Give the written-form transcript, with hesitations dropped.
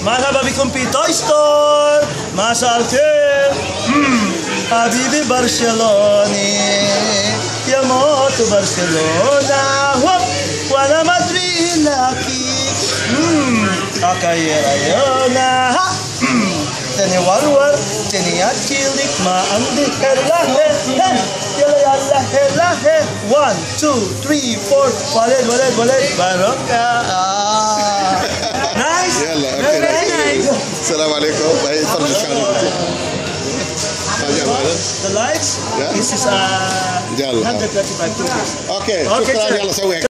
مرحبا بكم في توي ستور. مساء الخير. حبيبي برشلوني يموت برشلونة وانا ما ادري لكن اكايرايونا تاني ورور تاني اكيلك ما عندي هلا يلا يلا هلا 1 2 3 4 ولد باروكا. نايس. يلا اوكي. السلام عليكم. تفضل شغلك. The lights. Yeah. This is 135 rupees. اوكي شكرا. يلا سوي